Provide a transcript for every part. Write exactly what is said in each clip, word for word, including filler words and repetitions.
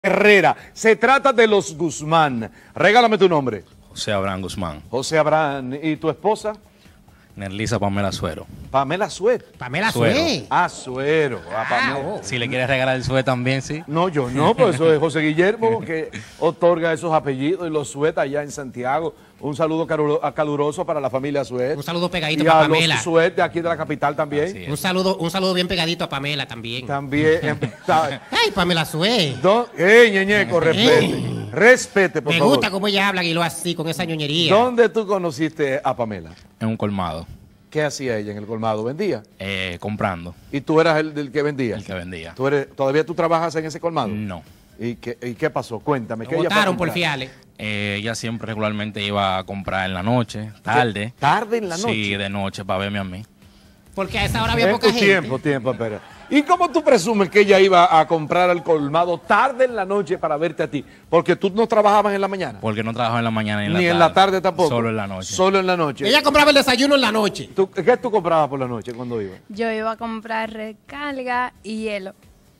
Herrera. Se trata de los Guzmán. Regálame tu nombre. José Abraham Guzmán. José Abraham. ¿Y tu esposa? Nerlisa Pamela Suero. Pamela Suero. Pamela Suero. Suero. Ah, Suero. Ah, Pamela. oh. Si le quieres regalar el Suero también, sí. No, yo no, pues eso es José Guillermo que otorga esos apellidos y los Sueta allá en Santiago. Un saludo caru- caluroso para la familia Suet. Un saludo pegadito Y para a Pamela. los Suet de aquí de la capital también. Así es. Un saludo, un saludo bien pegadito a Pamela también. También. está- Ay, Pamela Suero. Do- ¡Ey, ñeñeco, respete! Respete, por Me favor. gusta cómo ella habla y lo así, con esa ñoñería. ¿Dónde tú conociste a Pamela? En un colmado. ¿Qué hacía ella en el colmado? ¿Vendía? Eh, comprando. ¿Y tú eras el del que vendía? El que vendía. ¿Tú eres, ¿Todavía tú trabajas en ese colmado? No. ¿Y qué, y qué pasó? Cuéntame. Lo ¿qué ella fue a votaron por comprar? fiales. Eh, ella siempre regularmente iba a comprar en la noche, tarde. ¿Tarde en la noche? Sí, de noche, para verme a mí. Porque a esa hora había En poca tu gente. tiempo, tiempo, espera. ¿Y cómo tú presumes que ella iba a comprar al colmado tarde en la noche para verte a ti? Porque tú no trabajabas en la mañana. Porque no trabajaba en la mañana ni en la Ni tarde. en la tarde tampoco. Solo en la noche. Solo en la noche. Ella compraba el desayuno en la noche. ¿Tú- ¿Qué tú comprabas por la noche cuando ibas? Yo iba a comprar recarga y hielo.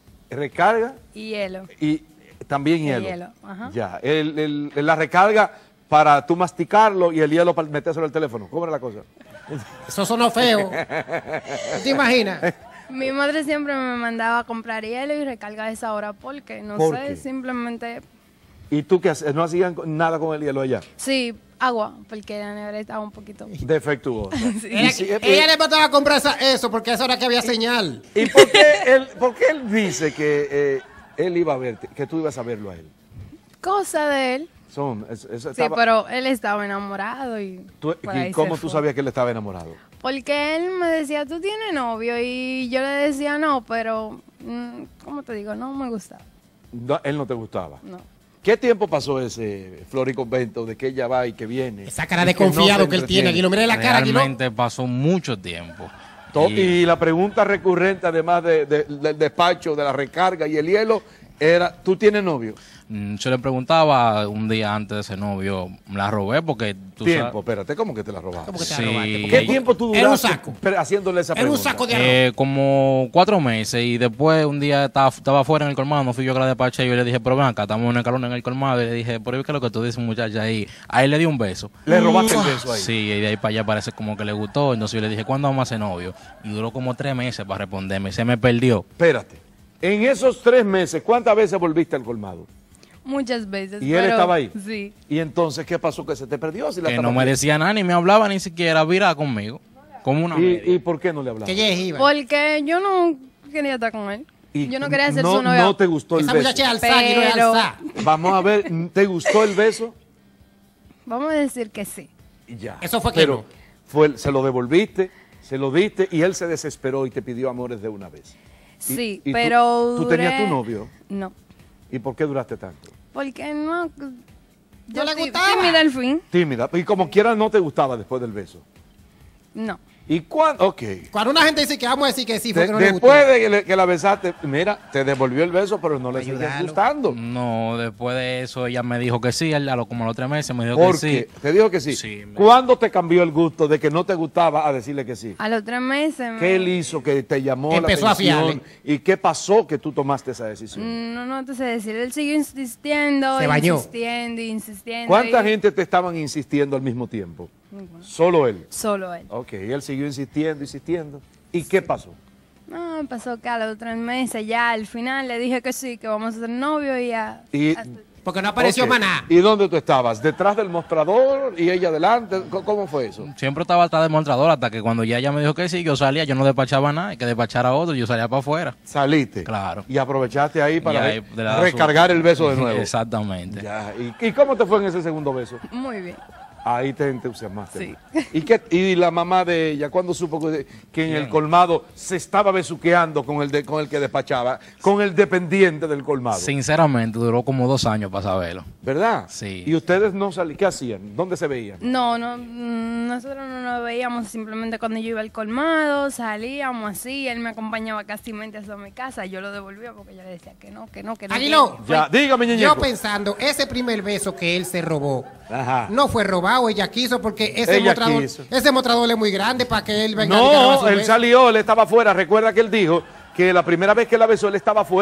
Recarga Y hielo. y también Y hielo. hielo, ajá. Ya. El, el- la recarga para tú masticarlo y el hielo para metérselo al teléfono. ¿Cómo era la cosa? Eso sonó feo. ¿Tú te imaginas? Mi madre siempre me mandaba a comprar hielo y recarga a esa hora porque, no ¿Por sé, qué? simplemente, ¿Y tú qué haces? ¿No hacían nada con el hielo allá? sí, agua, porque la nevera estaba un poquito. Defectuosa. Ella, Y si- eh, ella le mandaba a comprar esa- eso porque a esa hora que había señal. ¿Y por qué él, por qué él dice que eh, él iba a verte, que tú ibas a verlo a él? Cosa de él. Son, es- eso Sí, estaba- pero él estaba enamorado y. tú- por ¿Y ahí cómo se tú fue. sabías que él estaba enamorado? Porque él me decía, tú tienes novio, y yo le decía no, pero, mm, ¿cómo te digo? No me gustaba. No, él no te gustaba. No. ¿Qué tiempo pasó ese floriconvento de que ella va y que viene? Esa cara y de que no confiado se que él tiene. Aquí entretiene? no mire la cara. Aquí no. Realmente pasó mucho tiempo. To- Y- Y la pregunta recurrente, además de- de- del despacho, de la recarga y el hielo, era, ¿tú tienes novio? Mm, Yo le preguntaba un día antes de ese novio, me la robé porque tú Tiempo, sabes- espérate, ¿cómo que te la robaste? ¿Cómo que te Sí. la robaste? ¿Qué Porque- tiempo tú Era un duraste saco. pre- haciéndole esa Era un pregunta? saco de arroz. Eh, como cuatro meses y después un día estaba, estaba afuera en el colmado, no fui yo que la despaché y yo le dije, pero ven acá, estamos en el calor en el colmado y le dije, pero ¿qué es lo que tú dices, muchacha? ahí? A él le di un beso. Le robaste el beso ahí. Sí, y de ahí para allá parece como que le gustó, entonces yo le dije, ¿cuándo vamos a ser novio? Y duró como tres meses para responderme, se me perdió. Espérate. En esos tres meses, ¿cuántas veces volviste al colmado? Muchas veces. ¿Y él pero- estaba ahí? Sí. ¿Y entonces qué pasó? ¿Que se te perdió? Si la Que estaba no me viendo. decía nada, ni me hablaba ni siquiera, vira conmigo, como una media. ¿Y, ¿Y por qué no le hablaba? Que ella iba. Porque yo no quería estar con él. Y Yo no quería ser no, su novia. No te gustó el Esa beso. muchacha es alzada y no es Pero- alzada. Vamos a ver, ¿te gustó el beso? Vamos a decir que sí. Y ya. Eso fue que Pero no. fue, se lo devolviste, se lo diste y él se desesperó y te pidió amores de una vez. Y- Sí, y tú- pero. ¿Tú tenías duré- tu novio? No. ¿Y por qué duraste tanto? Porque no. Yo le estoy gustaba? tímida al fin. Tímida. Y como quiera no te gustaba después del beso. No. ¿Y cuándo? Ok. Cuando una gente dice que vamos a decir que sí, fue De- que no le gustó. después de que, le- que la besaste, mira, te devolvió el beso, pero no le sigues Ayúdalo. gustando. No, después de eso ella me dijo que sí, a lo, como a los tres meses me dijo ¿Por que sí. qué? ¿Te dijo que sí? Sí, me- ¿Cuándo te cambió el gusto de que no te gustaba a decirle que sí? A los tres meses. me- ¿Qué él hizo que te llamó Que empezó la a atención? fiarle. ¿Y qué pasó que tú tomaste esa decisión? Mm, No, no te sé decir. Él siguió insistiendo, Se bañó. insistiendo, insistiendo. ¿Cuánta y- gente te estaban insistiendo al mismo tiempo? Solo él. Solo él. Ok, él siguió insistiendo, insistiendo. ¿Y qué pasó? No, pasó que a los tres meses ya al final le dije que sí, que vamos a ser novios y ya. Y, Porque no apareció ok, maná. ¿Y dónde tú estabas? ¿Detrás del mostrador y ella adelante? ¿Cómo- ¿Cómo fue eso? Siempre estaba atrás del mostrador hasta que cuando ya ella me dijo que sí, yo salía, yo no despachaba nada, hay que despachar a otro, yo salía para afuera. Saliste. Claro. Y aprovechaste ahí para Y ahí re- le daba recargar su- el beso de nuevo. Exactamente. Ya. ¿Y, ¿Y cómo te fue en ese segundo beso? Muy bien. Ahí te entusiasmaste. Sí. más. ¿Y, qué, y la mamá de ella, cuando supo que, que en el colmado se estaba besuqueando con el, de, con el que despachaba, con el dependiente del colmado? Sinceramente, duró como dos años para saberlo. ¿Verdad? Sí. ¿Y ustedes no salían? ¿Qué hacían? ¿Dónde se veían? No, no, mm, nosotros no nos veíamos simplemente cuando yo iba al colmado, salíamos así, él me acompañaba casi hasta mi casa, yo lo devolvía porque yo le decía que no, que no, que no. Aguiló, que- Ya, dígame, yo ñeñeco. pensando, ese primer beso que él se robó, Ajá. no fue robado, ella quiso, porque ese Ella mostrador, quiso. ese mostrador es muy grande para que él venga a dedicar a No, su él beso. salió, él estaba afuera. Recuerda que él dijo que la primera vez que la besó él estaba afuera.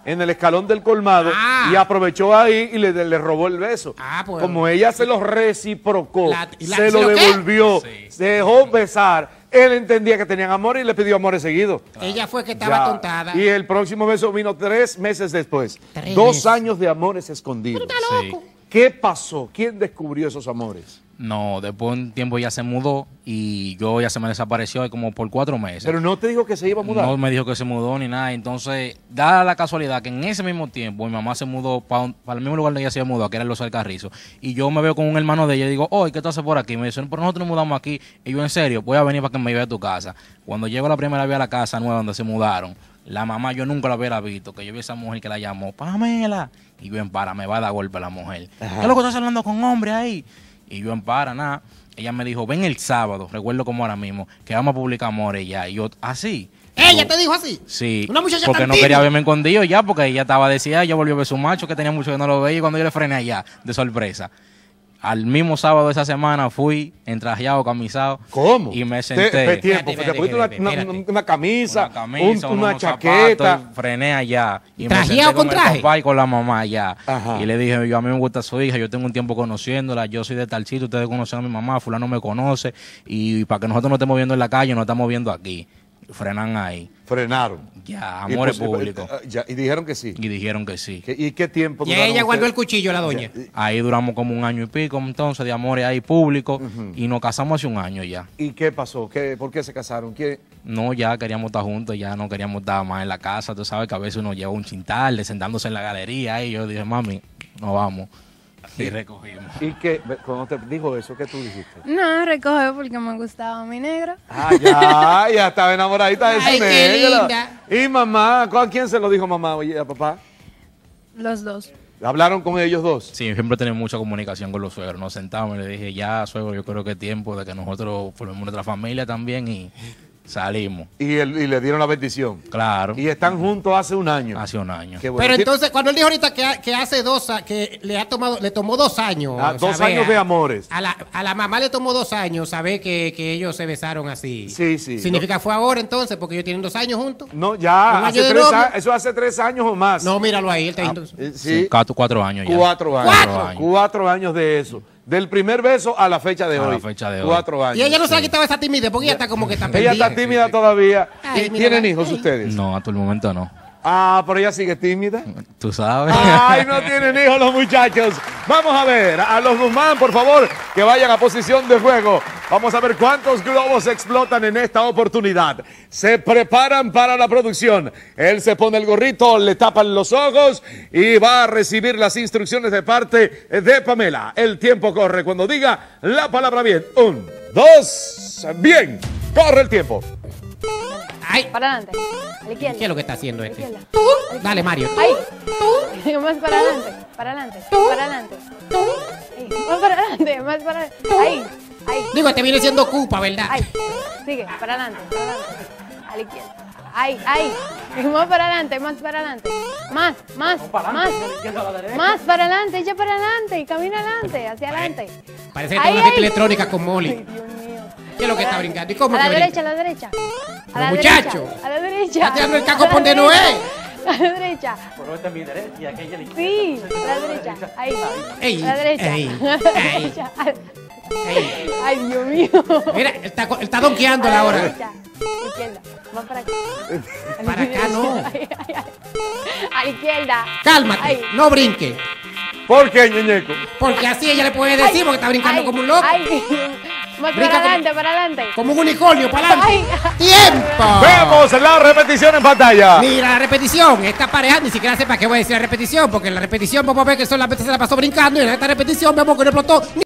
en el escalón del colmado Ah. y aprovechó ahí y le, le robó el beso. Ah, pues. Como ella se lo reciprocó, La- y la- se ¿se lo lo qué? devolvió, Sí. se dejó besar, él entendía que tenían amor y le pidió amores seguidos. Ella fue que estaba Ya. tontada. Y el próximo beso vino tres meses después. Tres Dos meses. años de amores escondidos. Sí. ¿Qué pasó? ¿Quién descubrió esos amores? No, después de un tiempo ya se mudó y yo ya se me desapareció y como por cuatro meses. Pero no te dijo que se iba a mudar. No me dijo que se mudó ni nada. Entonces, da la casualidad que en ese mismo tiempo mi mamá se mudó para el mismo lugar donde ella se había mudado, que era en Los Alcarrizos. Y yo me veo con un hermano de ella y digo, oye, ¿qué tú haces por aquí? Me dice, pero nosotros nos mudamos aquí. Y yo, en serio, voy a venir para que me lleve a tu casa. Cuando llego la primera vez a la casa nueva donde se mudaron, la mamá yo nunca la hubiera visto, que yo vi a esa mujer que la llamó, Pamela. Y yo en para, me va a dar golpe la mujer. ¿Qué es lo que estás hablando con hombre ahí? Y yo en para, nada. Ella me dijo, ven el sábado, recuerdo como ahora mismo, que vamos a publicar amores ya. Y yo, así. ¿Ella te dijo así? Sí, Una muchacha porque tan no tímida. quería verme escondido ya, porque ella estaba decía, ella volvió a ver su macho, que tenía mucho que no lo veía, y cuando yo le frené allá, de sorpresa. Al mismo sábado de esa semana fui entrajeado, camisado. ¿Cómo? Y me Te- senté. te- tiempo, Espérate, te pusiste una, espérate, una- espérate. una camisa, Una camisa, un- una unos chaqueta. zapatos, y frené allá. Y me ¿Trajeado senté con con traje? el papá y con la mamá allá. Ajá. Y le dije, yo a mí me gusta su hija, yo tengo un tiempo conociéndola, yo soy de tal sitio, ustedes conocen a mi mamá, fulano me conoce. Y para que nosotros no estemos viendo en la calle, nos estamos viendo aquí. Frenan ahí. Frenaron. Ya, Y amores pues, públicos. eh, ya, y dijeron que sí. Y dijeron que sí. ¿Qué- ¿Y qué tiempo Y duraron ella guardó el ustedes? cuchillo, la doña. Ahí duramos como un año y pico, entonces, de amores ahí públicos, y nos casamos hace un año ya. ¿Y qué pasó? ¿Qué, ¿Por qué se casaron? ¿Quién? No, ya queríamos estar juntos, ya no queríamos estar más en la casa. Tú sabes que a veces uno lleva un chintal, sentándose en la galería, y yo dije, mami, nos vamos. Y recogimos. ¿Y qué? Cuando te dijo eso, ¿qué tú dijiste? No, recoge porque me gustaba mi negro. Ah, ya, ya estaba enamoradita de Ay, su qué negro. linda. ¿Y mamá? ¿A quién se lo dijo mamá oye, a papá? Los dos. ¿Hablaron con ellos dos? Sí, siempre tenemos mucha comunicación con los suegros. Nos sentamos y le dije, ya, suegro, yo creo que es tiempo de que nosotros formemos nuestra familia también y salimos. Y, el- y le dieron la bendición. Claro, Y están juntos hace un año. hace un año. Qué bueno. Pero Ti- entonces, cuando él dijo ahorita que, ha- que hace dos a- que le ha tomado, le tomó dos años. Ah, dos saber, años de amores. A la, a la mamá le tomó dos años saber que, que ellos se besaron así. Sí, sí. ¿Significa que fue ahora entonces? Porque ellos tienen dos años juntos. No, ¿Un ya, año hace de tres novio? a- eso hace tres años o más. No, míralo ahí, él está diciendo- Eh, Sí, Sí, cuatro, cuatro años ya. cuatro años. Cuatro años. Cuatro años de eso. Del primer beso a la fecha de A hoy. la fecha de hoy. Cuatro años. Y ella no se ha quitado esa timidez porque ella está como que está Ella está perdida. tímida todavía. Ay, ¿Y mira, ¿Tienen la- hijos ay. ustedes? No, hasta el momento no. Ah, pero ella sigue tímida. Tú sabes. Ay, no tienen hijos los muchachos. Vamos a ver a los Guzmán, por favor, que vayan a posición de juego. Vamos a ver cuántos globos explotan en esta oportunidad. Se preparan para la producción. Él se pone el gorrito, le tapan los ojos y va a recibir las instrucciones de parte de Pamela. El tiempo corre cuando diga la palabra bien. Un, dos, bien. Corre el tiempo. Ay, Para adelante. A la izquierda. ¿qué es lo que está haciendo A la este? izquierda. Dale, Mario. Ahí. Más para adelante. Para adelante. Para adelante. Ahí. Más para adelante. Más para adelante. Ahí. Ahí. Digo, este viene siendo Cupa, ¿verdad? Ahí. Sigue. Para adelante. Para adelante. A la izquierda. Ahí. Ahí. Más para adelante. Más para adelante. Más. Más. Más. Más para adelante. Echa para adelante. Camina adelante. Hacia adelante. Parece que Ahí, está una ahí. fiesta electrónica con Molly. Ay, Dios mío. ¿Qué es lo que está brincando? ¿Y cómo A que la brinca? derecha, a la derecha. A Pero la muchacho. derecha. A la derecha. Está tirando el caco A la por donde no derecha. es. A la derecha. Sí, a la derecha. Ahí. Ey, A la derecha. ey, A la ey. derecha. Ey, Ay, Dios mío. mira, él está, él está donkeándola A la ahora. derecha. Izquierda. Más para acá. Para acá no. Ay, ay, ay. A la izquierda. Cálmate, Ay. no brinque. ¿Por qué, ñeñeco? Porque así ella le puede decir Ay, porque está brincando ay, como un loco. Ay. Más Brinca para como- adelante, para adelante. Como un unicornio, para adelante. Ay. ¡Tiempo! Vemos la repetición en pantalla. Mira la repetición. Esta pareja ni siquiera sepa qué voy a decir la repetición, porque en la repetición vamos a ver que solamente se la pasó brincando y en esta repetición vemos que no explotó.